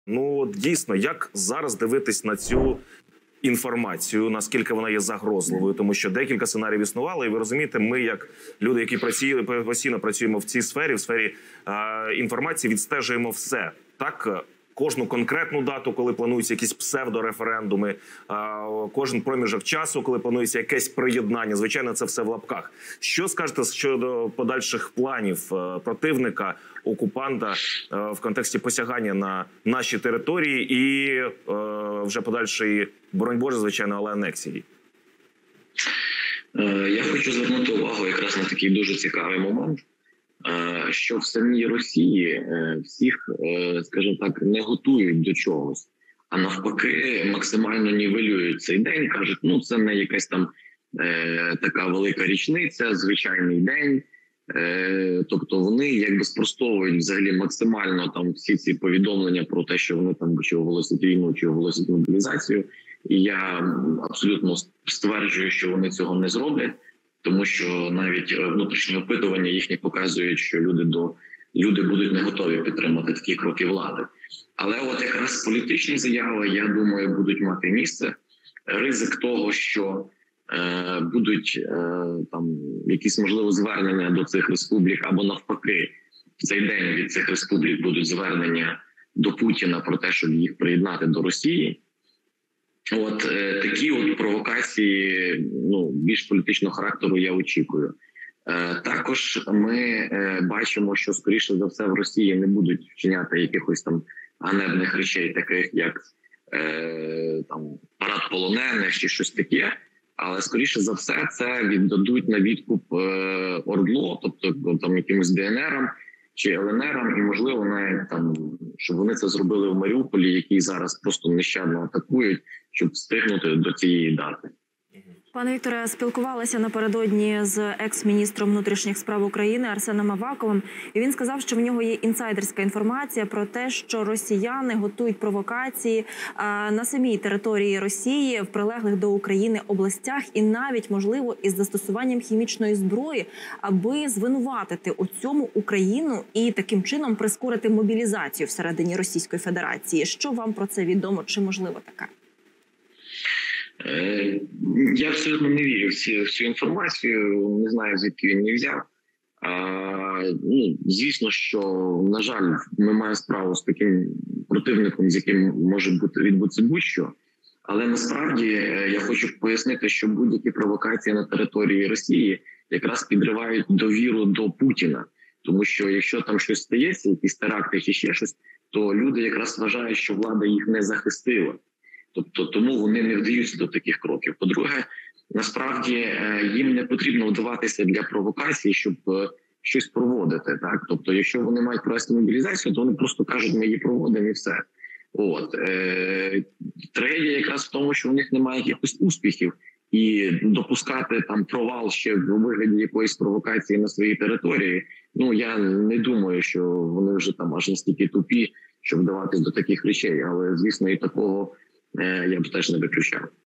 Ну, от дійсно, як зараз дивитись на цю інформацію, наскільки вона є загрозливою, тому що декілька сценаріїв існувало, і ви розумієте, ми, як люди, які постійно працюємо в цій сфері, в сфері інформації, відстежуємо все. Так, кожну конкретну дату, коли плануються якісь псевдореферендуми, кожен проміжок часу, коли планується якесь приєднання. Звичайно, це все в лапках. Що скажете щодо подальших планів противника, окупанта в контексті посягання на наші території і вже подальшої, боронь Боже, звичайно, але анексії? Я хочу звернути увагу якраз на такий дуже цікавий момент, що в самій Росії всіх, скажімо так, не готують до чогось, а навпаки максимально нівелюють цей день, кажуть, ну це не якась там така велика річниця, звичайний день. Тобто вони якби спростовують взагалі максимально там всі ці повідомлення про те, що вони там чи оголосять війну, чи оголосять мобілізацію. І я абсолютно стверджую, що вони цього не зроблять, тому що навіть внутрішні опитування їхні показують, що люди будуть не готові підтримати такі кроки влади. Але от якраз політичні заяви, я думаю, будуть мати місце. Ризик того, що будуть там якісь, можливо, звернення до цих республік, або навпаки, в цей день від цих республік будуть звернення до Путіна про те, щоб їх приєднати до Росії. От такі от провокації, ну, більш політичного характеру я очікую. Також ми бачимо, що, скоріше за все, в Росії не будуть вчиняти якихось там ганебних речей, таких як там парад полонених чи щось таке. Але, скоріше за все, це віддадуть на відкуп ОРДЛО, тобто там якимось ДНРам чи ЛНРам, і, можливо, навіть там, щоб вони це зробили в Маріуполі, який зараз просто нещадно атакують, щоб встигнути до цієї дати. Пане Вікторе, спілкувалася напередодні з екс-міністром внутрішніх справ України Арсеном Аваковим, і він сказав, що в нього є інсайдерська інформація про те, що росіяни готують провокації на самій території Росії, в прилеглих до України областях, і навіть, можливо, із застосуванням хімічної зброї, аби звинуватити у цьому Україну і таким чином прискорити мобілізацію всередині Російської Федерації. Що вам про це відомо? Чи можливо таке? Я абсолютно не вірю в цю інформацію, не знаю, звідки він її взяв. Ну, звісно, що, на жаль, ми маємо справу з таким противником, з яким може відбутися будь-що. Але насправді я хочу пояснити, що будь-які провокації на території Росії якраз підривають довіру до Путіна. Тому що якщо там щось стається, якісь теракти чи ще щось, то люди якраз вважають, що влада їх не захистила. Тобто тому вони не вдаються до таких кроків. По-друге, насправді їм не потрібно вдаватися для провокації, щоб щось проводити. Так? Тобто, якщо вони мають провести мобілізацію, то вони просто кажуть, ми її проводимо і все. От. Трагедія якраз в тому, що у них немає якихось успіхів. І допускати там провал ще в вигляді якоїсь провокації на своїй території, ну я не думаю, що вони вже там аж настільки тупі, щоб вдаватись до таких речей. Але, звісно, і такого я б теж не виключав.